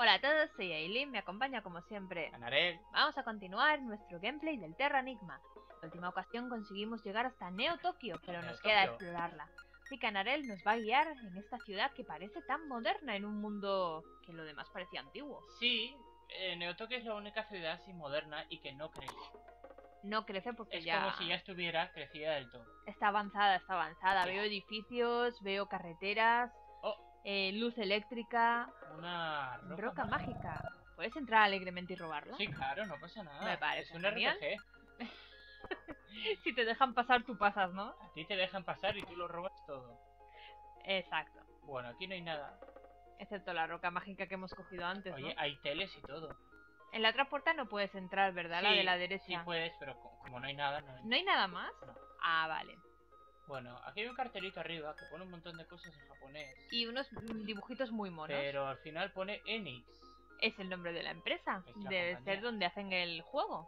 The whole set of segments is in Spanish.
Hola a todos, soy Aileen, me acompaña como siempre Canarel. Vamos a continuar nuestro gameplay del Terra Enigma. En la última ocasión conseguimos llegar hasta Neo Tokio, pero nos queda explorarla. Así que Canarel nos va a guiar en esta ciudad que parece tan moderna en un mundo que lo demás parecía antiguo. Sí, Neo Tokio es la única ciudad así moderna y que no crece. No crece porque es como si ya estuviera crecida del todo. Está avanzada, está avanzada. Sí. Veo edificios, veo carreteras, luz eléctrica, una roca mágica. ¿Puedes entrar alegremente y robarla? Sí, claro, no pasa nada. Me parece es un genial. RPG. Si te dejan pasar, tú pasas, ¿no? A ti te dejan pasar y tú lo robas todo. Exacto. Bueno, aquí no hay nada. Excepto la roca mágica que hemos cogido antes, Oye, ¿no? hay teles y todo. En la otra puerta no puedes entrar, ¿verdad? Sí, la de la derecha. Sí puedes, pero como no hay nada, no. ¿No hay nada más? No. Ah, vale. Bueno, aquí hay un cartelito arriba que pone un montón de cosas en japonés. Y unos dibujitos muy monos. Pero al final pone Enix. Es el nombre de la empresa. Debe ser donde hacen el juego.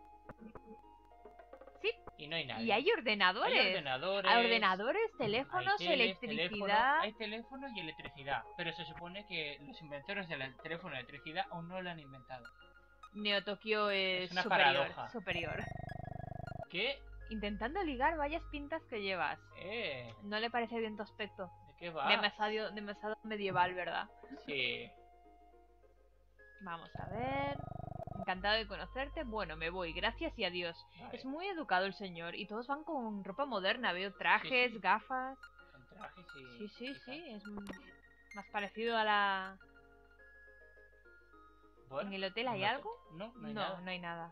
Sí. Y no hay nada. Y hay ordenadores. Hay ordenadores, teléfonos, electricidad. Hay teléfono y electricidad. Pero se supone que los inventores del teléfono y electricidad aún no lo han inventado. Neo Tokio es una superior. paradoja. Superior. ¿Qué? Intentando ligar vayas pintas que llevas. No le parece bien tu aspecto. ¿De qué va? Demasiado medieval, ¿verdad? Sí. Vamos a ver. Encantado de conocerte. Bueno, me voy. Gracias y adiós. Vale. Es muy educado el señor. Y todos van con ropa moderna. Veo trajes, sí. Gafas. Con trajes y... Sí. Es más parecido a la... Bueno, ¿en el hotel hay algo? No hay nada. No hay nada.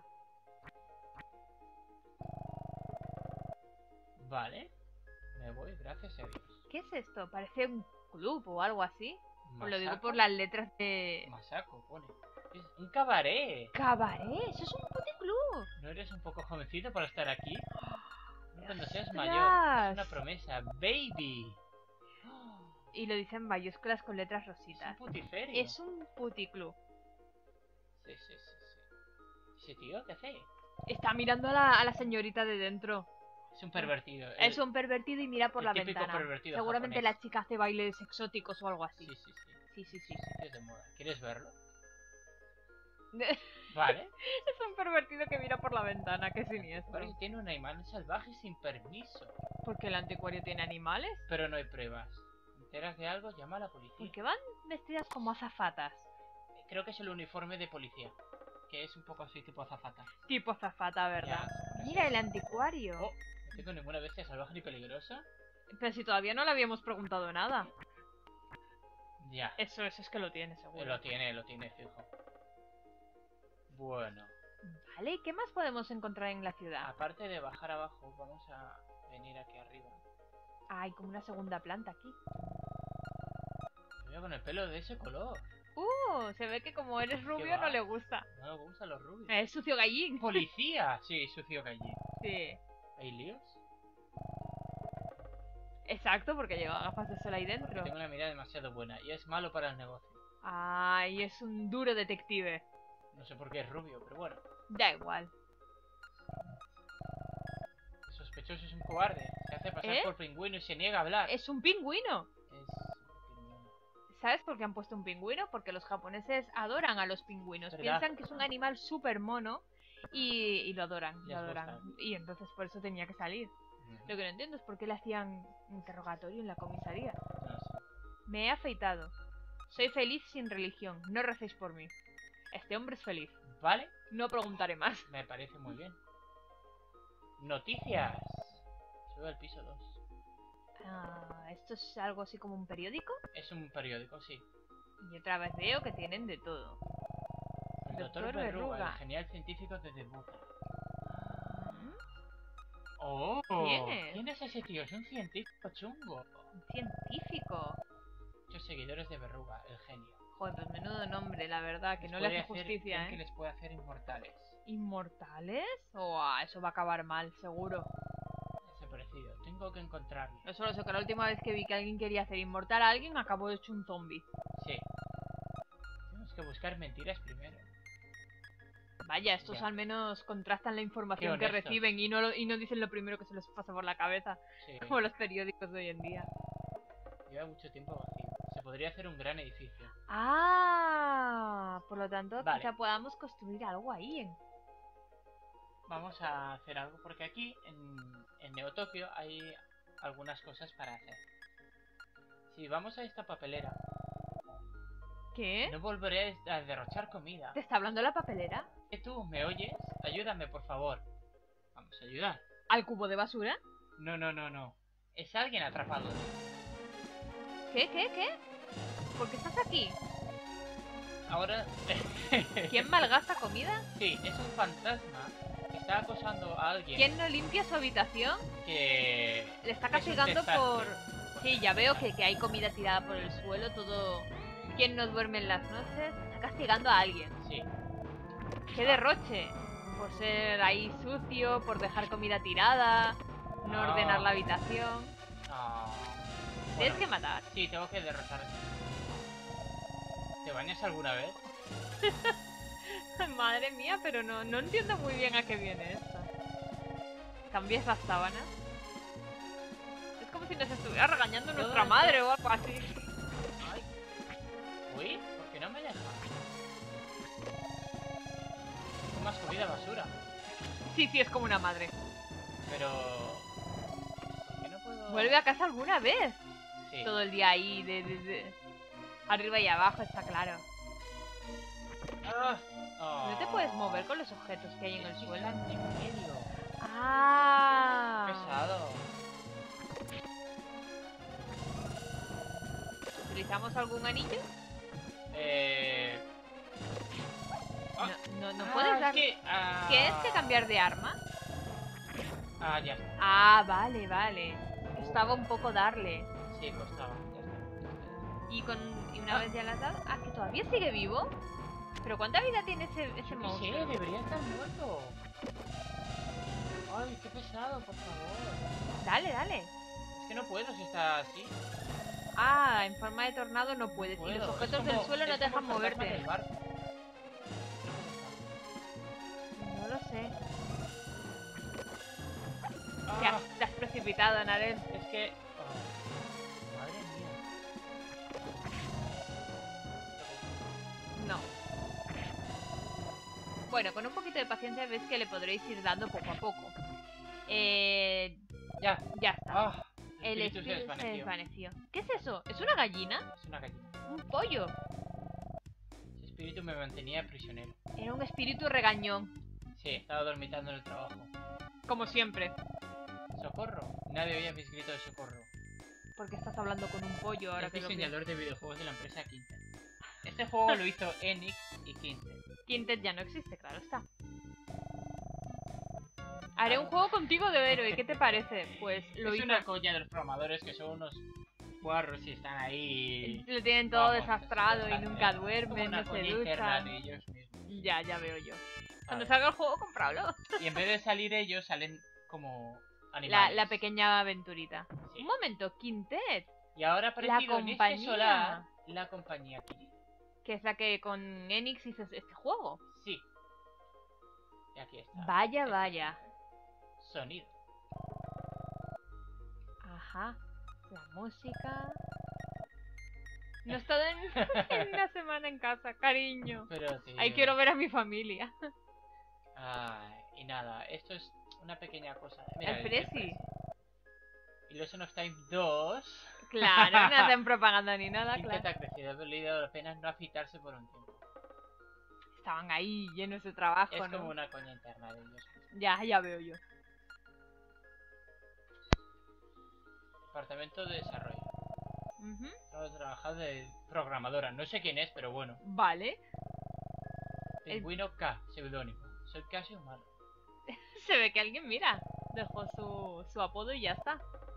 Vale. Me voy, gracias a Dios. ¿Qué es esto? Parece un club o algo así. Os lo digo por las letras de... Masako, pone. Es un cabaret. ¿Cabaret? Eso es un puticlub. ¿No eres un poco jovencito para estar aquí? No, cuando seas mayor. Es una promesa. Baby. Y lo dicen mayúsculas con letras rositas. Es un putiferio. Es un puticlub. Sí. ¿Ese tío qué hace? Está mirando a la señorita de dentro. Es un pervertido. Es un pervertido y mira por la ventana. Seguramente japonés. La chica hace bailes exóticos o algo así. Sí. Es de moda. ¿Quieres verlo? Vale. Es un pervertido que mira por la ventana, qué siniestro. Porque tiene un animal salvaje sin permiso. ¿Porque el anticuario tiene animales? Pero no hay pruebas. ¿Te enteras de algo? Llama a la policía. ¿Por qué van vestidas como azafatas? Creo que es el uniforme de policía. Que es un poco así, tipo azafata. Tipo azafata, ¿verdad? Ya, mira, el anticuario. No tengo ninguna bestia salvaje ni peligrosa. Pero si todavía no le habíamos preguntado nada. Ya. Eso es que lo tiene, seguro. Lo tiene, fijo. Bueno. Vale, ¿qué más podemos encontrar en la ciudad? Aparte de bajar abajo, vamos a venir aquí arriba. Hay como una segunda planta aquí. Mira, con el pelo de ese color. Se ve que como eres rubio no le gusta. No le gustan los rubios. Es sucio gallín. ¡Policía! Sí, sucio gallín. Sí. ¿Hay líos? Exacto, porque lleva gafas de sol ahí dentro. Porque tengo una mirada demasiado buena y es malo para el negocio. Ay, es un duro detective. No sé por qué es rubio, pero bueno. Da igual. El sospechoso es un cobarde. Se hace pasar por pingüino y se niega a hablar. Es un pingüino. Es un pingüino. ¿Sabes por qué han puesto un pingüino? Porque los japoneses adoran a los pingüinos. ¿Verdad? Piensan que es un animal súper mono y lo adoran. Gusta. Y entonces por eso tenía que salir. Lo que no entiendo es por qué le hacían interrogatorio en la comisaría. No sé. Me he afeitado. Soy feliz sin religión. No recéis por mí. Este hombre es feliz. ¿Vale? No preguntaré más. Me parece muy bien. Noticias. Sube al piso 2. ¿Esto es algo así como un periódico? Es un periódico, sí. Y otra vez veo que tienen de todo. El doctor Verruga, el genial científico de Debuta. ¡Oh! ¿Quién es ese tío? Es un científico chungo. ¿Un científico? Muchos seguidores de Verruga, el genio. Joder, pues menudo nombre, la verdad, que no le hace justicia, que les puede hacer inmortales. ¿Inmortales? Eso va a acabar mal, seguro. Desaparecido, tengo que encontrarlo. Yo solo sé que la última vez que vi que alguien quería hacer inmortal a alguien, acabó hecho un zombie. Sí. Tenemos que buscar mentiras primero. Vaya, estos al menos contrastan la información que reciben y no dicen lo primero que se les pasa por la cabeza. Sí. Como los periódicos de hoy en día. Lleva mucho tiempo vacío. Se podría hacer un gran edificio. lo tanto, Vale. quizá podamos construir algo ahí. Vamos a hacer algo porque aquí en Neo Tokio hay algunas cosas para hacer. Si vamos a esta papelera, ¿Qué? no volveré a derrochar comida. ¿Te está hablando la papelera? ¿Tú me oyes? Ayúdame, por favor. Vamos a ayudar. ¿Al cubo de basura? No, no, no, no. Es alguien atrapado. ¿Qué? ¿Por qué estás aquí? Ahora... ¿Quién malgasta comida? Sí, es un fantasma que está acosando a alguien. ¿Quién no limpia su habitación? Que... Le está es un castigando desastre. por... Sí, ya veo que hay comida tirada por el suelo, todo... ¿Quién no duerme en las noches? Está castigando a alguien. Sí. ¡Qué derroche! Por ser ahí sucio, por dejar comida tirada, no ordenar la habitación. Ah. Tienes Bueno, que matar. sí, tengo que derrotar. ¿Te bañas alguna vez? Madre mía, pero no entiendo muy bien a qué viene esto. ¿Cambias las sábanas? Es como si nos estuviera regañando nuestra madre o algo así. Ay. Uy, ¿por qué no me deja? Tengo más comida basura. Sí, es como una madre. Pero... ¿por qué no puedo...? Vuelve a casa alguna vez. Sí. Todo el día ahí, de arriba y abajo, está claro. Ah. Oh. No te puedes mover con los objetos que hay en el suelo. Están en medio. ¡Ah! Pesado. ¿Utilizamos algún anillo? Ah. No puedes dar... ¿Qué ¿Tienes que cambiar de arma? Ah, ya está. Ah, vale. Costaba un poco darle. Sí, costaba. Ya está. Y una vez ya la has dado... Ah, que todavía sigue vivo. ¿Pero cuánta vida tiene ese Yo qué monstruo? sé, debería estar muerto. Ay, qué pesado, por favor. Dale. Es que no puedo si está así. Ah, en forma de tornado no puedes. Y los objetos del suelo no te dejan moverte. No lo sé. Te has precipitado, Narel. Es que... oh, madre mía. No. Bueno, con un poquito de paciencia ves que le podréis ir dando poco a poco. Ya está. Ah, El espíritu se desvaneció. ¿Qué es eso? ¿Es una gallina? Es una gallina. Un pollo. Ese espíritu me mantenía prisionero. Era un espíritu regañón. Sí, estaba dormitando en el trabajo. Como siempre. ¡Socorro! Nadie oía mis gritos de socorro. ¿Por qué estás hablando con un pollo ahora Es que lo diseñador de videojuegos de la empresa Quintet. Este juego lo hizo Enix y Quintet. Quintet ya no existe, claro está. Haré un juego contigo de héroe, ¿qué te parece? Pues lo hizo... una coña de los programadores que son unos guarros y están ahí... Lo tienen todo Vamos, desastrado y es nunca como duermen, una no se coña interna duchan. de ellos mismos. Ya veo yo. Cuando ¿Sabes? salga el juego, cómpralo. Y en vez de salir ellos, salen como animales. La pequeña aventurita. Sí. Un momento, Quintet. Y ahora ha aparecido en este compañía. solar la compañía aquí. Que es la que con Enix hizo este juego. Sí. Y aquí está. Vaya. Sonido. Ajá. La música. No he estado en una semana en casa, cariño. Pero tío. Ahí quiero ver a mi familia. Y nada, esto es una pequeña cosa. Mira, El Prezi. Illusion of Time 2. Claro, no hacen propaganda ni nada, Quintet claro. ha crecido, ha valido la pena no afeitarse por un tiempo. Estaban ahí llenos de trabajo, Es ¿no? como una coña interna de ellos. Ya veo yo. Departamento de desarrollo. Ujú. Acabo de trabajar de programadora. No sé quién es, pero bueno. Vale. Pingüino K, seudónimo. Soy casi humano. Se ve que alguien, mira, dejó su apodo y ya está.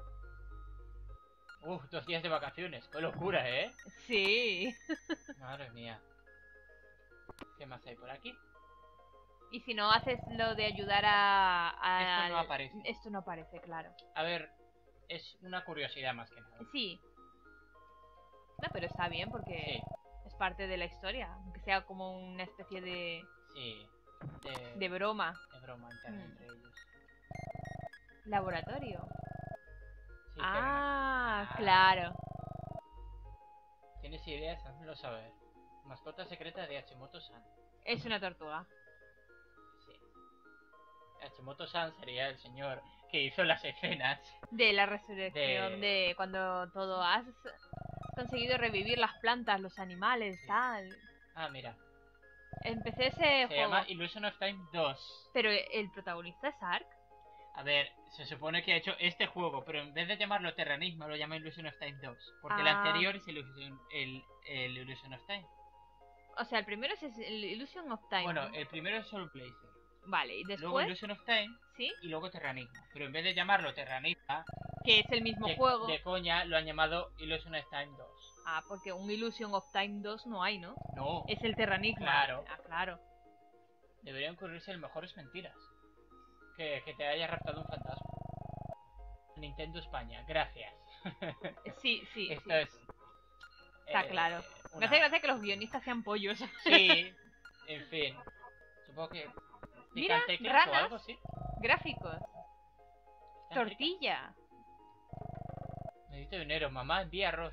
2 días de vacaciones. Qué locura, ¿eh? Sí. Madre mía. ¿Qué más hay por aquí? Y si no haces lo de ayudar Esto no aparece. Esto no aparece, claro. A ver, es una curiosidad más que nada. Sí. No, pero está bien porque Sí, es parte de la historia. Aunque sea como una especie de sí. broma. De broma interna entre ellos. Laboratorio. Sí, Claro. ¿Tienes ideas? Házmelo saber. Mascota secreta de Hachimoto-san. Es una tortuga. Sí. Hachimoto-san sería el señor que hizo las escenas. De la resurrección, de cuando todo has conseguido revivir las plantas, los animales, Sí. tal. Ah, mira. Empecé ese Se juego. llama Illusion of Time 2. Pero el protagonista es Ark. A ver, se supone que ha hecho este juego, pero en vez de llamarlo Terranismo, lo llama Illusion of Time 2. Porque el anterior es el Illusion of Time. O sea, el primero es el Illusion of Time. Bueno, el primero es Soul Blazer. Vale, y Luego después, Illusion of Time ¿sí? y luego Terranismo. Pero en vez de llamarlo Terranismo, Que es el mismo juego. de coña lo han llamado Illusion of Time 2. Ah, porque un Illusion of Time 2 no hay, ¿no? No, Es el Terranigma. Claro. Ah, claro. deberían ocurrirse el mejores mentiras. Que te haya raptado un fantasma. Nintendo España, gracias. Sí, sí. Esto sí. es... Está claro. Me una- hace gracia que los guionistas sean pollos. Sí, en fin. Supongo que... Mira, ¿Teclas o ranas. algo así? Gráficos. Están Tortilla. ricas. Necesito dinero, mamá, envía arroz.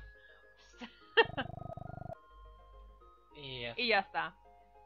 Y ya Y ya está.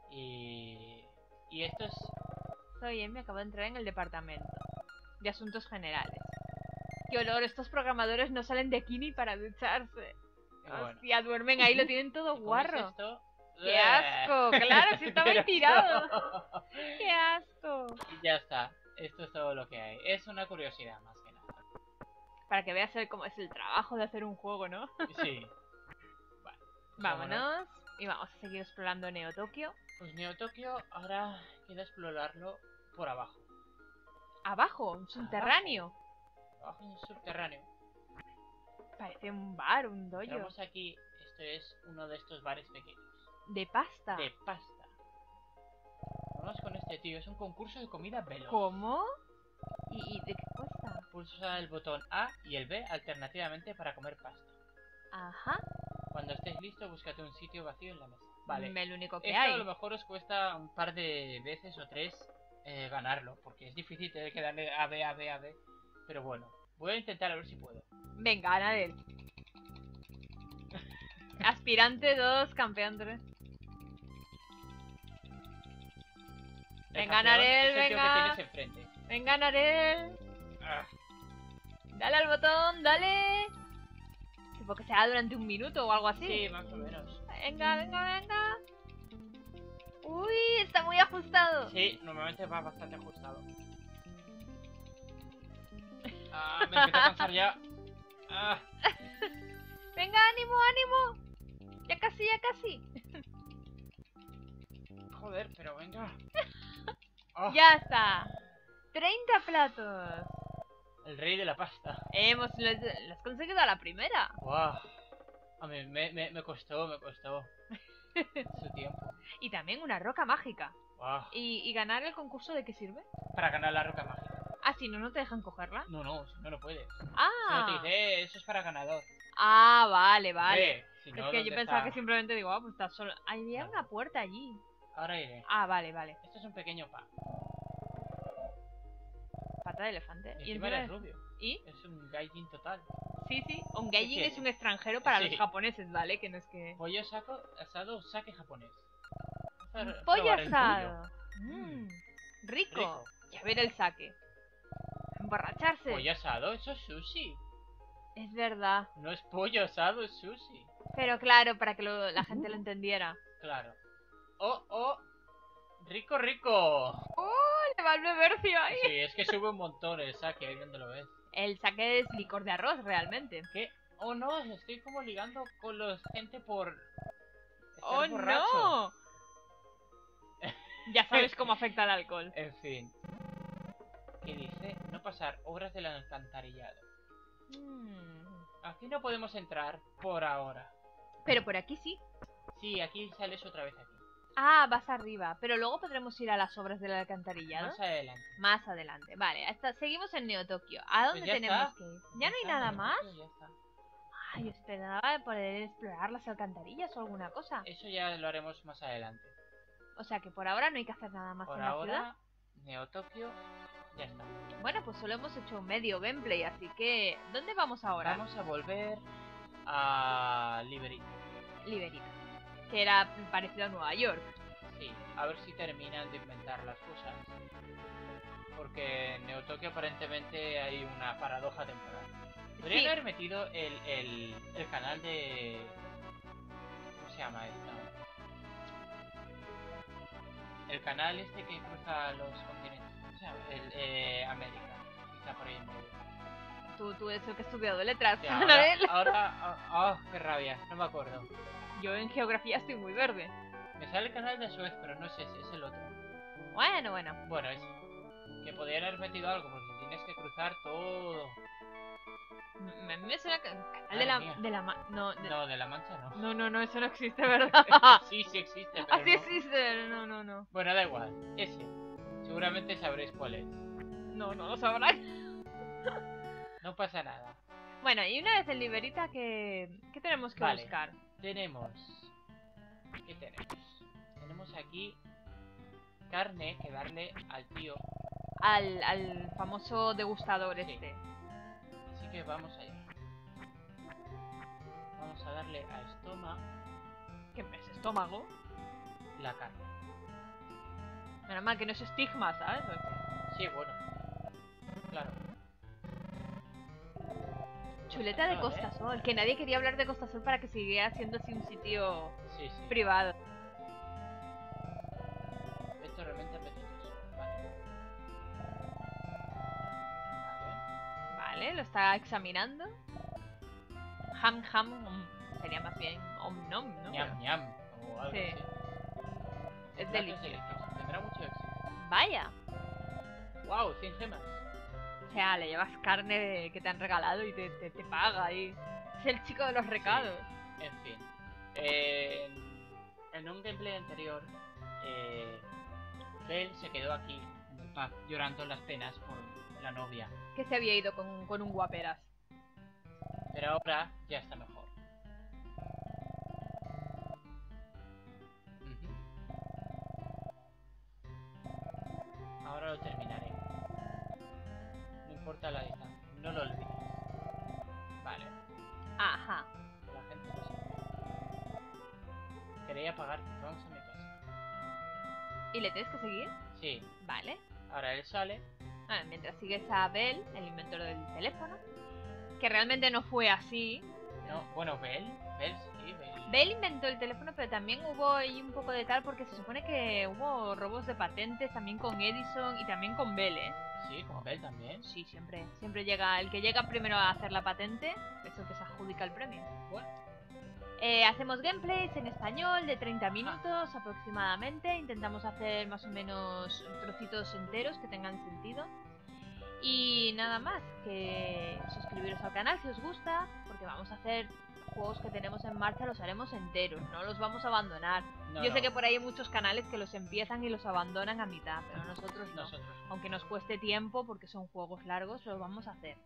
y esto es... Soy Emi, acabo de entrar en el departamento de asuntos generales. Qué olor, estos programadores no salen de aquí ni para ducharse. bueno. Hostia, duermen ahí, lo tienen todo ¿Y cómo es guarro. esto? ¡Qué asco! Claro, si estaba ahí tirado. ¡Qué asco! Y ya está. Esto es todo lo que hay. Es una curiosidad más que nada. Para que veas cómo es el trabajo de hacer un juego, ¿no? Sí. Vale. pues Vámonos. Y vamos a seguir explorando Neo Tokio. Pues Neo Tokio ahora queda explorarlo por abajo. Abajo, un subterráneo. Abajo en un subterráneo. Parece un bar, un dojo. Entramos aquí. Esto es uno de estos bares pequeños. De pasta. De pasta. Vamos con este tío. Es un concurso de comida veloz. ¿Cómo? ¿Y de qué cuesta? Pulsa el botón A y el B alternativamente para comer pasta. Ajá. Cuando estés listo, búscate un sitio vacío en la mesa. Vale. Lo único que Esto hay. a lo mejor os cuesta un par de veces o tres ganarlo, porque es difícil tener que darle A, B, A, B, A, B. Pero bueno, voy a intentar a ver si puedo. Venga, Anadel. Aspirante 2, campeón 3. El Venga, campeón Narel, es el tío venga. que tienes enfrente. Venga, Narel. Ah, Dale al botón, dale. Tipo que sea durante un minuto o algo así. sí, más o menos. Venga, venga, venga. Uy, está muy ajustado. Sí, normalmente va bastante ajustado. Ah, me empiezo a cansar ya. Ah, Venga, ánimo, ánimo. Ya casi, ya casi. joder, pero venga. Oh, Ya está. 30 platos. el rey de la pasta. Lo has conseguido a la primera. Wow. A mí me costó su tiempo. Y también una roca mágica. Wow. ¿Y ganar el concurso de qué sirve? Para ganar la roca mágica. Ah, si no, no te dejan cogerla. No, si no, no puedes. Si no te Ah, dice, eso es para ganador. ah, vale, vale. Ve, si no, Es que yo ¿dónde pensaba está? que simplemente digo, ah, pues está solo. Había No. una puerta allí. Ahora iré. Ah, vale, vale. Esto es un pequeño pan. Pata de elefante. Y encima eres encima- rubio. ¿Y? Es un gaijin total. Sí, sí. Un gaijin quieres? es un extranjero para Sí. los japoneses, ¿vale? Que no es que... Pollo asado sake japonés. Vamos a Pollo probar el asado. Mm. Rico. Rico. Y a ver el saque. Emborracharse. Pollo asado, eso es sushi. Es verdad. No es pollo asado, es sushi. Pero claro, para que la gente lo entendiera. Claro. Oh. Rico, rico. Le va el bebercio ahí. Sí, es que sube un montón el sake, ahí donde lo ves. El saque es licor de arroz, realmente. ¿Qué? Oh no, estoy como ligando con los gente por... estar ¡Oh, borracho. no! Ya sabes cómo afecta el alcohol. En fin. ¿Qué dice? No pasar obras del alcantarillado. Aquí no podemos entrar por ahora. Pero por aquí sí. Sí, aquí sales otra vez aquí. Ah, vas arriba. Pero luego podremos ir a las obras del alcantarillado. Más adelante. Más adelante. Vale, seguimos en Neo Tokio. ¿A dónde Pues ya tenemos está. que ir? ¿Ya no hay está, nada Neo más? Tokio, ya está. Ay, yo esperaba poder explorar las alcantarillas o alguna cosa. Eso ya lo haremos más adelante. O sea que por ahora no hay que hacer nada más Por en la ciudad. ahora, Neo Tokio, ya está. Bueno, pues solo hemos hecho medio gameplay, así que... ¿Dónde vamos ahora? Vamos a volver a Liberty. Liberita. que era parecido a Nueva York. Sí, a ver si terminan de inventar las cosas. Porque en Neo Tokio aparentemente hay una paradoja temporal. Podrían haber metido el canal de... ¿Cómo se llama esto? El canal este que cruza los continentes. ¿Cómo se llama? América. Que está por ahí en medio. Tú eres el que ha estudiado letras. Sí, Ahora, qué rabia, no me acuerdo. yo en geografía estoy muy verde. Me sale el canal de Suez, pero no es ese, es el otro. Bueno. Bueno, ese. Que podrían haber metido algo, porque tienes que cruzar todo. Me suena que... Madre mía. de la No, de la Mancha no. No, eso no existe, ¿verdad? Sí existe, pero Así no. existe, no. Bueno, da igual, ese. Seguramente sabréis cuál es. No lo sabrán. No pasa nada. Bueno, y una vez en Liberita, ¿qué tenemos que buscar? Tenemos... ¿Qué tenemos? Tenemos aquí carne que darle al tío. Al famoso degustador Sí. este. Así que vamos allá. Vamos a darle a estómago. ¿Qué es estómago? La carne. Menos mal que no es estigma, ¿sabes? Sí, bueno. Claro. Chuleta de Costa Sol, que nadie quería hablar de Costa Sol para que siguiera siendo así un sitio Sí. privado. Esto realmente apetitoso. Vale. Vale, lo está examinando. Ham, sería más bien nom, ¿no? Ñam, o algo Sí. así. Es Plato delicioso. Tendrá mucho éxito. Vaya. Wow, 100 gemas. O sea, le llevas carne que te han regalado y te paga y... Es el chico de los recados. Sí. En fin. En un gameplay anterior, Bell se quedó aquí llorando las penas por la novia. Que se había ido con un guaperas. Pero ahora ya está mejor. Ahora lo terminaré. No importa la distancia, no lo olvides. Vale. Ajá. La gente lo sabe. Quería pagar, vamos a mi casa. ¿Y le tienes que seguir? Sí. Vale. Ahora él sale. Mientras sigues a Bell, el inventor del teléfono. Que realmente no fue así. No, bueno, Bell sí, Bell inventó el teléfono, pero también hubo ahí un poco de tal porque se supone que hubo robos de patentes también con Edison y también con Bell, ¿eh? Sí, con Bell también. Sí, siempre llega, el que llega primero a hacer la patente es el que se adjudica el premio. Bueno. Hacemos gameplays en español de 30 minutos aproximadamente, intentamos hacer más o menos trocitos enteros que tengan sentido. Y nada más, que suscribiros al canal si os gusta, porque vamos a hacer juegos que tenemos en marcha, los haremos enteros, no los vamos a abandonar. Yo sé que por ahí hay muchos canales que los empiezan y los abandonan a mitad, pero nosotros no. Aunque nos cueste tiempo, porque son juegos largos, los vamos a hacer.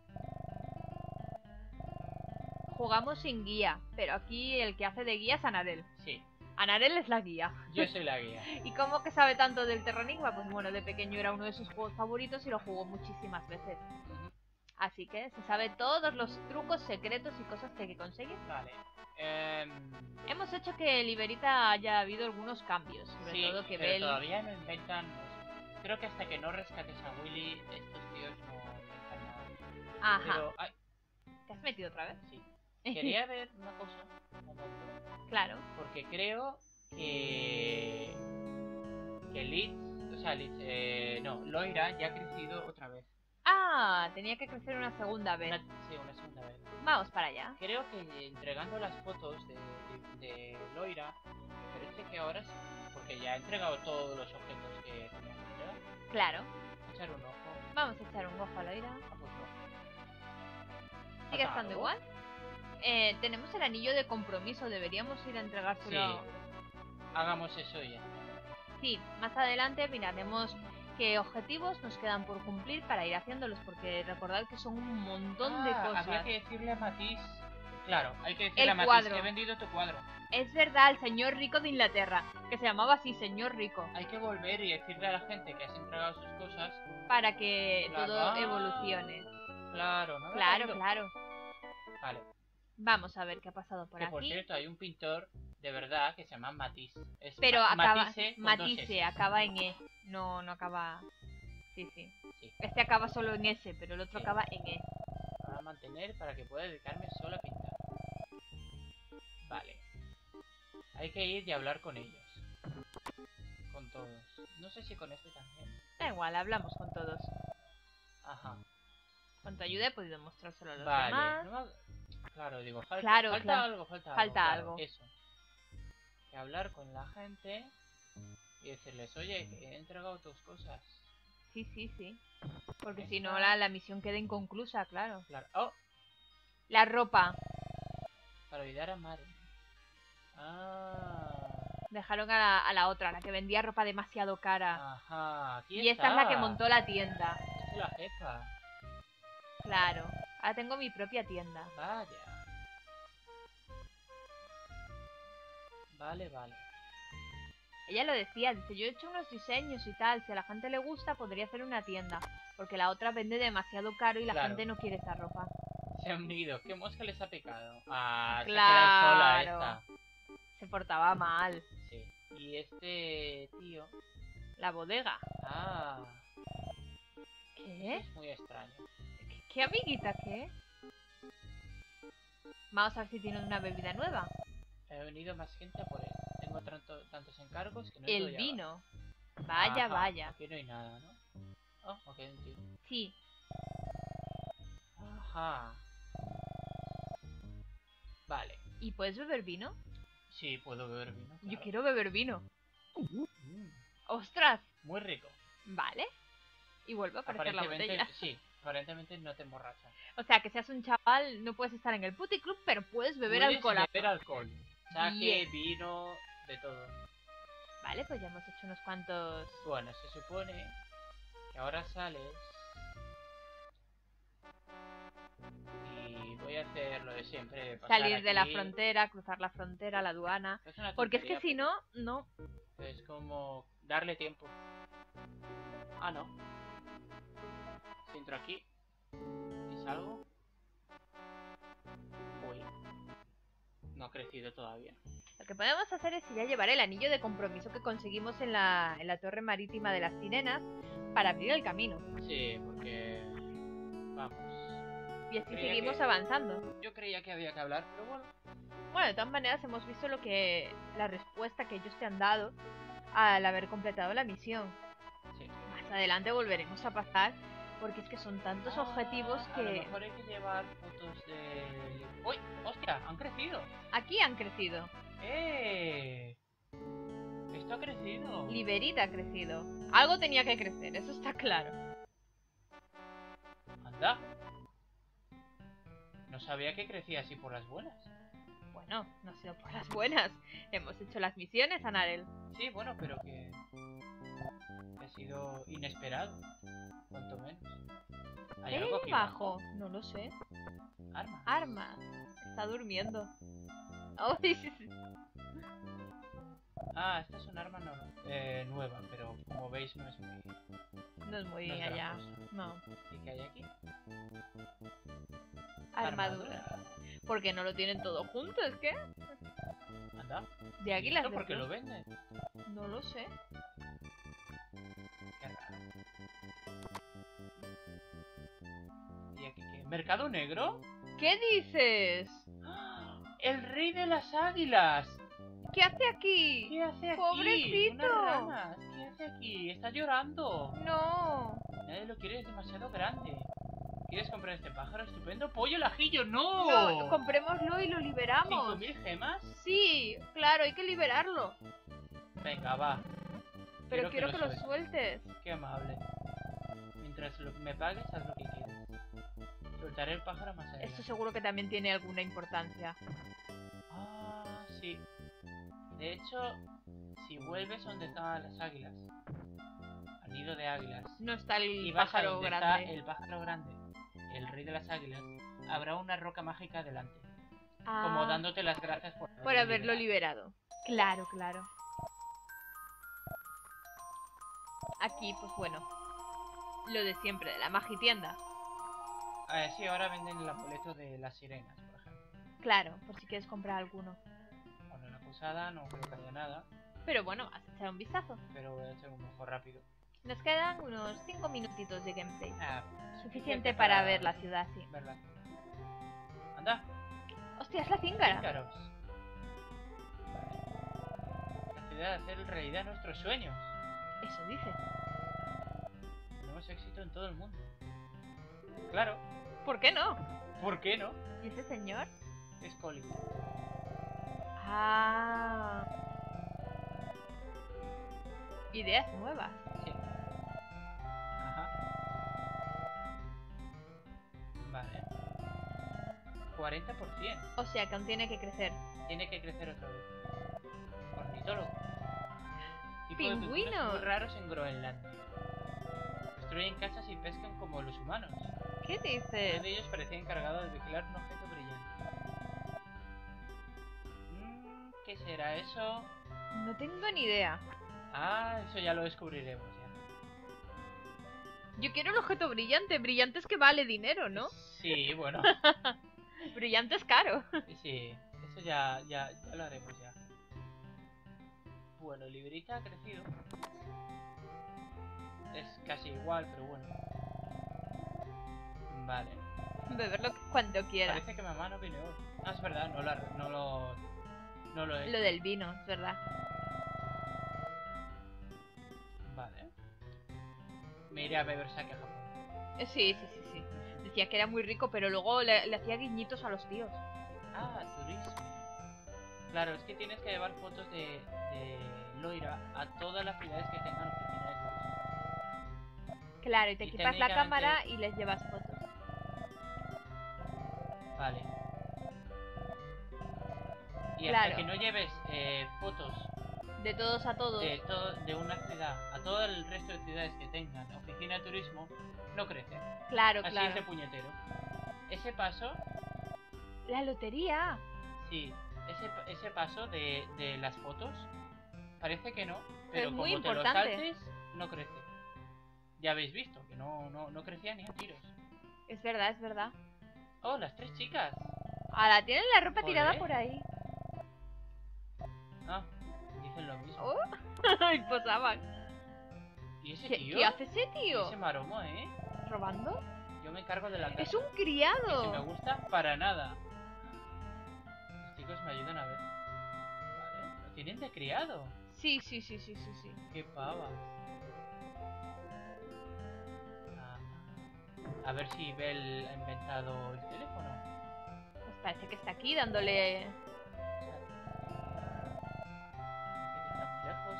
Jugamos sin guía, pero aquí el que hace de guía es Anarel. Sí. Anarel es la guía. Yo soy la guía. ¿Y cómo que sabe tanto del Terranigma? Pues bueno, de pequeño era uno de sus juegos favoritos y lo jugó muchísimas veces. Así que se sabe todos los trucos, secretos y cosas que hay que conseguir. Vale. Hemos hecho que Liberita haya habido algunos cambios, sobre todo que pero Bell... todavía no inventan... Creo que hasta que no rescates a Willy, estos tíos no inventan nada. Ajá. Pero, ay, ¿Te has metido otra vez? sí. Quería ver una cosa. Claro. Porque creo que Liz, o sea, Loira ya ha crecido otra vez. Ah, tenía que crecer una segunda vez. Una segunda vez. Vamos para allá. Creo que entregando las fotos de Loira, parece que ahora sí, porque ya ha entregado todos los objetos que tenía que entregar. Claro. Echar un ojo. Vamos a echar un ojo a Loira. Ah, pues no. ¿Sigue estando igual? Tenemos el anillo de compromiso, deberíamos ir a entregárselo. Sí. Hagamos eso ya. Sí, más adelante miraremos qué objetivos nos quedan por cumplir para ir haciéndolos, porque recordad que son un montón de cosas. Había que decirle a Matisse. Claro, hay que decirle a Matisse cuadro. que he vendido tu cuadro. Es verdad, el señor rico de Inglaterra, que se llamaba así, señor rico. Hay que volver y decirle a la gente que has entregado sus cosas. Para que todo evolucione. Claro, ¿no? Claro. Vale. Vamos a ver qué ha pasado por aquí. Por cierto, hay un pintor de verdad que se llama Matisse. Es Pero acaba... Matisse con dos Matisse, S. acaba en E. No, no acaba... Sí, sí. Sí. Este acaba solo en S, pero el otro Sí. acaba en E. Para mantener para que pueda dedicarme solo a pintar. Vale. Hay que ir y hablar con ellos. Con todos. No sé si con este también. Da igual, hablamos con todos. Ajá. Con tu ayuda he podido mostrárselo a los Vale. demás. No claro, digo, falta, Claro, falta claro. algo, falta Falta algo. algo. Claro, eso. Que hablar con la gente y decirles, oye, que he entregado tus cosas. Sí, sí, sí. Porque si Esta- no, la misión queda inconclusa, claro. Claro. Oh, La ropa. para olvidar a Mari. Ah. Dejaron a la otra, la que vendía ropa demasiado cara. Ajá. Aquí Y esta es la que montó la tienda. Es la jefa. Claro. Ahora tengo mi propia tienda. Vaya. Vale, vale. Ella lo decía, dice, yo he hecho unos diseños y tal, si a la gente le gusta podría hacer una tienda, porque la otra vende demasiado caro y la Claro. gente no quiere esa ropa. Se han unido. ¿Qué mosca les ha picado? Ah, Claro. se ha quedado sola esta. Se portaba mal. Sí. Y este tío. La bodega. Ah. ¿Qué? Es muy extraño. ¿Qué amiguita qué? Vamos a ver si tiene una bebida nueva. He venido más gente a por él. Tengo tantos encargos que no puedo El llevar. vino. Vaya, Ajá, vaya. Aquí no hay nada, ¿no? Oh, ok, un tío. Sí. Ajá. Vale. ¿Y puedes beber vino? Sí, puedo beber vino. Yo Claro. quiero beber vino. Mm, ¡Ostras! muy rico. Vale. Y vuelve a aparecer la botella. Sí, aparentemente no te emborracha. O sea, que seas un chaval, no puedes estar en el puticlub, pero puedes beber Puedes alcohol. beber alcohol. Saque, Bien. vino, de todo. Vale, pues ya hemos hecho unos cuantos... Bueno, se supone que ahora sales y voy a hacer lo de siempre. Pasar Salir de la aquí. frontera, cruzar la frontera, la aduana. Es una Porque es que tontería, si no, no. pero es como darle tiempo. Ah, no. Si entro aquí y salgo. Uy. No ha crecido todavía. Lo que podemos hacer es ir a llevar el anillo de compromiso que conseguimos en la torre marítima de las sirenas para abrir el camino. Sí, porque... Vamos. Y así Creía seguimos que- avanzando. Yo creía que había que hablar, pero bueno. Bueno, de todas maneras hemos visto la respuesta que ellos te han dado al haber completado la misión. Sí. Más adelante volveremos a pasar porque es que son tantos objetivos A lo que mejor hay que llevar fotos de... ¡Uy! ¡Hostia! ¡Han crecido! aquí han crecido. ¡Eh! Esto ha crecido. Liberita ha crecido. Algo tenía que crecer, eso está claro. Anda. No sabía que crecía así por las buenas. Bueno, no ha sido por las buenas. Hemos hecho las misiones, Anarel. Sí, bueno, pero que ha sido inesperado. Cuanto menos. ¿Hay algo aquí Bajo? No lo sé. Arma. Armas. Está durmiendo. Uy, sí, sí. Ah, esta es un arma nueva, pero como veis no es muy... No es muy No es allá. gracioso. No. ¿Y qué hay aquí? Armadura. Porque no lo tienen todo junto, es que. Anda. De aquí ¿Y las esto por qué veo. lo venden? No lo sé. Qué raro. ¿Y aquí qué? ¿Mercado negro? ¿Qué dices? ¡Ah! ¡El rey de las águilas! ¿Qué hace aquí? ¿Qué hace aquí? ¡Pobrecito! Unas ranas. ¿Qué hace aquí? Está llorando. No. Nadie lo quiere, es demasiado grande. ¿Quieres comprar este pájaro estupendo? ¡Pollo al ajillo! ¡No! No, comprémoslo y lo liberamos. ¿5.000 gemas? Sí, claro, hay que liberarlo. Venga, va. Pero quiero que lo sueltes. sueltes. Qué amable. Mientras me pagues, haz lo que quieras. Soltaré el pájaro más adelante. Esto seguro que también tiene alguna importancia. Ah, sí. De hecho, si vuelves donde estaban las águilas, al nido de águilas, No está el y vas a pájaro donde grande. está el pájaro grande, el rey de las águilas, habrá una roca mágica delante, Ah, como dándote las gracias por haberlo liberado. Claro, claro. Aquí, pues bueno, lo de siempre, de la magitienda. Sí, ahora venden el amuleto de las sirenas, por ejemplo. Claro, por si quieres comprar alguno. Bueno, la posada, no creo que haya nada. Pero bueno, has echado un vistazo. Pero voy a echar un ojo rápido. Nos quedan unos 5 minutitos de gameplay. Ah, Suficiente para ver la ciudad, sí. ver la ciudad. Anda, Hostia, es la Zingara. Zíngaros. Vale. La ciudad de hacer realidad nuestros sueños. Eso dice. Tenemos éxito en todo el mundo. Claro, ¿Por qué no? ¿por qué no? ¿Y ese señor? Es Colin. Ah. Ideas nuevas. Sí. Ajá. Vale. 40%. O sea que aún tiene que crecer. Tiene que crecer otra vez. Ornitólogo. Tipo de Pingüino. culturas muy raros en Groenlandia. Construyen casas y pescan como los humanos. ¿Qué Uno dices? de ellos parecía encargado de vigilar un objeto brillante. ¿Qué será eso? No tengo ni idea. Ah, eso ya lo descubriremos ya. Yo quiero el objeto brillante. Brillante es que vale dinero, ¿no? Sí, bueno. Brillante es caro. Sí, eso ya lo haremos ya. Bueno, Librita ha crecido. Es casi igual, pero bueno. Vale. Beberlo cuando quiera. Parece que mamá no viene hoy. Ah, es verdad, no lo he hecho. Lo del vino, es verdad. Vale. Me iré a beber sake a Japón. Sí. Decía que era muy rico, pero luego le hacía guiñitos a los tíos. Ah, turismo. Claro, es que tienes que llevar fotos de Loira a todas las ciudades que tengan oficina de turismo. Claro, y te Y equipas la técnicamente- cámara y les llevas fotos. Vale. Y Claro. hasta que no lleves fotos De todos a todos. de una ciudad a todo el resto de ciudades que tengan oficina de turismo, no crece. Claro, Así claro. es de puñetero. Ese paso, La lotería. sí, ese paso de las fotos, parece que no, pero Es muy como te lo importante. saltes, no crece. Ya habéis visto que no crecía ni a tiros. Es verdad, es verdad. Oh, las tres chicas. Ahora, tienen la ropa Joder. tirada por ahí. Ah, dicen lo mismo. Oh. Y posaban. ¿Y ese ¿Qué, tío? qué hace ese ¿Y tío? ese maromo, ¿Robando? Yo me encargo de la casa. Es un Que si me criado. gusta, para nada. Los chicos me ayudan a ver. Vale, lo tienen de criado. Sí. Qué pavas. Ah, a ver si Bell ha inventado el teléfono. Pues parece que está aquí dándole... Está muy lejos.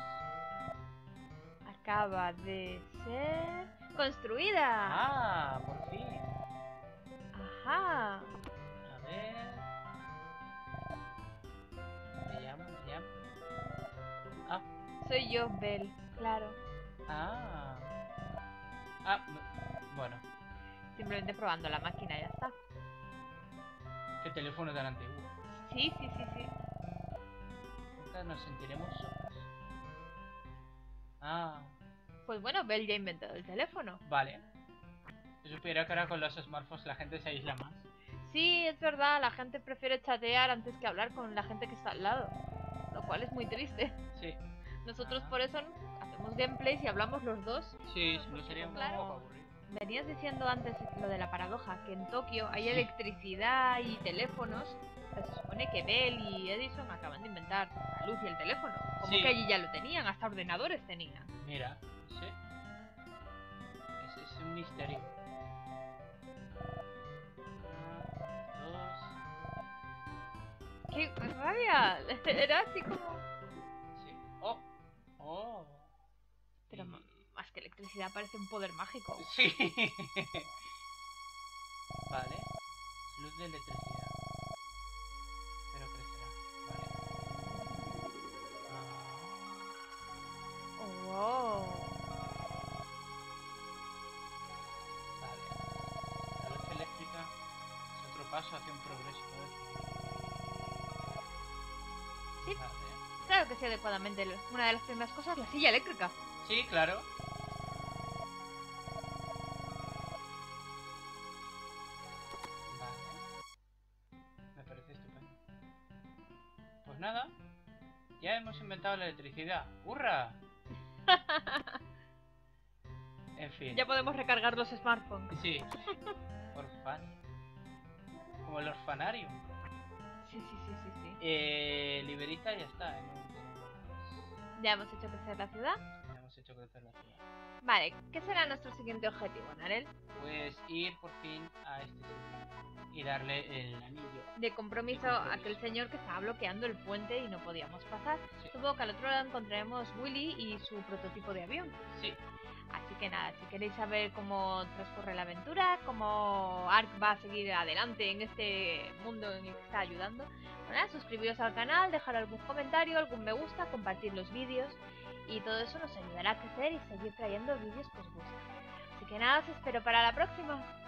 Acaba de ser... ¡construida! Ah, por fin. Ajá. A ver. Me llamo. Ah, Soy yo, Bell. Claro. ah. Bueno, Simplemente probando la máquina, ya está. qué teléfono tan antiguo. Sí. Nunca nos sentiremos solos. Ah, Pues bueno, Bell ya ha inventado el teléfono. vale. Si supiera que ahora con los smartphones la gente se aísla más. Sí, es verdad, la gente prefiere chatear antes que hablar con la gente que está al lado. Lo cual es muy triste. Sí. Nosotros Ah. por eso hacemos gameplays y hablamos los dos. Sí, no sería un Claro. poco aburrido. Venías diciendo antes lo de la paradoja, que en Tokio hay Sí. electricidad y teléfonos. Pero se supone que Bell y Edison acaban de inventar la luz y el teléfono. Como Sí. que allí ya lo tenían, hasta ordenadores tenían. Mira, sí. Es un misterio. Dos. ¡Qué rabia! Era así como... Sí. Oh. Oh. Pero Y- más que electricidad parece un poder mágico. Sí. Vale. Luz de electricidad. Pero crecerá. Vale. Oh, wow. Vale. La luz eléctrica es otro paso hacia un progreso. Sí. Vale. Claro que sí, adecuadamente. Una de las primeras cosas, la silla eléctrica. Sí, claro. Vale. Me parece estupendo. Pues nada. inventado la electricidad. ¡Hurra! En fin. Ya podemos recargar los smartphones. Sí. Orfan. Como el orfanario. Sí. Liberita ya está. Ya hemos hecho crecer la ciudad. Ya hemos hecho crecer la ciudad. Vale, ¿qué será nuestro siguiente objetivo, Narel? Pues ir por fin a este sitio y darle el anillo. De compromiso a aquel señor que estaba bloqueando el puente y no podíamos pasar. Sí. Supongo que al otro lado encontraremos Willy y su prototipo de avión. Sí. Así que nada, si queréis saber cómo transcurre la aventura, cómo Ark va a seguir adelante en este mundo en el que está ayudando, bueno, suscribiros al canal, dejar algún comentario, algún me gusta, compartir los vídeos y todo eso nos ayudará a crecer y seguir trayendo vídeos que os gustan. Así que nada, os espero para la próxima.